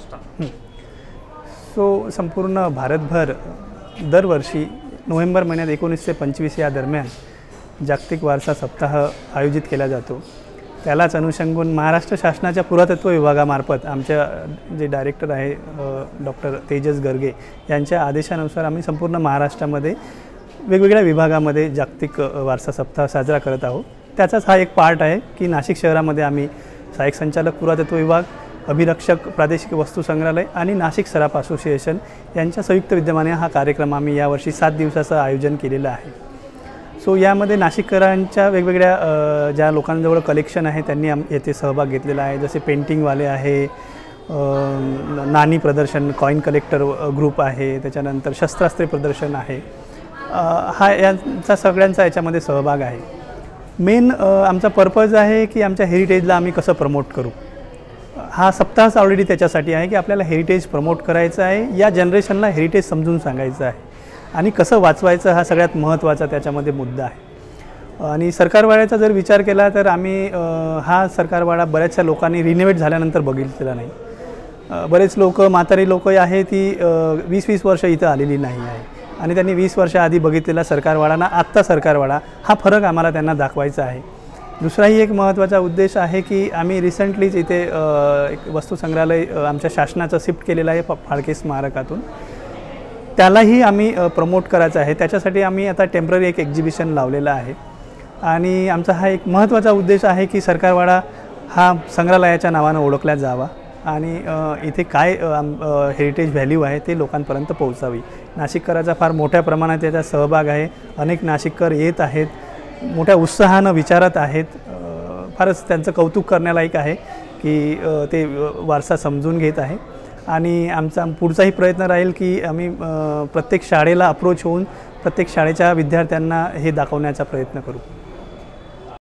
महाराष्ट्रात? संपूर्ण भारतभर दरवर्षी नोव्हेंबर महिन्यात 19 ते 25 या दरम्यान जागतिक वारसा सप्ताह आयोजित केला जातो। त्यालाच अनुषंगून महाराष्ट्र शासनाच्या पुरातत्व विभागामार्फत आमच्या जे डायरेक्टर आहे डॉक्टर तेजस गर्गे यांच्या आदेशानुसार आम्ही संपूर्ण महाराष्ट्रामध्ये वेगवेगळ्या विभागामध्ये जागतिक वारसा सप्ताह साजरा करत आहोत। त्याचाच हा एक पार्ट आहे की नाशिक शहरामध्ये आम्ही सहाय्यक संचालक पुरातत्व विभाग, अभिरक्षक प्रादेशिक वस्तू संग्रहालय आणि नाशिक सराफ असोसिएशन यांच्या संयुक्त विद्यमाने हा कार्यक्रम आम्ही यावर्षी 7 दिवसाचं आयोजन केलेलं आहे। यामध्ये नाशिककरांच्या वेगवेगळ्या ज्या लोकांजवळ कलेक्शन आहे त्यांनी येथे सहभाग घेतलेला आहे। जसे पेंटिंगवाले आहे, नाणी प्रदर्शन, कॉइन कलेक्टर ग्रुप आहे, त्याच्यानंतर शस्त्रास्त्रे प्रदर्शन आहे, हा यांचा सगळ्यांचा याच्यामध्ये सहभाग आहे। मेन आमचा पर्पज आहे की आमच्या हेरिटेजला आम्ही कसं प्रमोट करू। हा सप्ताहच ऑलरेडी त्याच्यासाठी आहे की आपल्याला हेरिटेज प्रमोट करायचं आहे, या जनरेशनला हेरिटेज समजून सांगायचं आहे आणि कसं वाचवायचं हा सगळ्यात महत्त्वाचा त्याच्यामध्ये मुद्दा आहे। आणि सरकारवाड्याचा जर विचार केला तर आम्ही हा सरकारवाडा बऱ्याचशा लोकांनी रिनोव्हेट झाल्यानंतर बघितलेला नाही। बरेच लोक, म्हातारी लोक आहे ती 20-20 वर्ष इथं आलेली नाही आहे आणि त्यांनी 20 वर्ष आधी बघितलेला सरकारवाडा ना आत्ता सरकारवाडा हा फरक आम्हाला त्यांना दाखवायचा आहे। दुसराही एक महत्त्वाचा उद्देश आहे की आम्ही रिसेंटलीच इथे एक वस्तू संग्रहालय आमच्या शासनाचं शिफ्ट केलेलं आहे फाळके स्मारकातून, त्यालाही आम्ही प्रमोट करायचं आहे। त्याच्यासाठी आम्ही आता टेम्पररी एक एक्झिबिशन लावलेलं आहे आणि आमचा हा एक महत्त्वाचा उद्देश आहे की सरकारवाडा हा संग्रहालयाच्या नावानं ओळखला जावा आणि इथे काय हेरिटेज व्हॅल्यू आहे ते लोकांपर्यंत पोहोचावी। नाशिककरांचा फार मोठ्या प्रमाणात याचा सहभाग आहे। अनेक नाशिककर येत आहेत, मोठ्या उत्साहानं विचारत आहेत। फारच त्यांचं कौतुक करण्यालायक आहे की ते वारसा समजून घेत आहे आणि आमचा पुढचाही प्रयत्न राहील की आम्ही प्रत्येक शाळेला अप्रोच होऊन प्रत्येक शाळेच्या विद्यार्थ्यांना हे दाखवण्याचा प्रयत्न करू।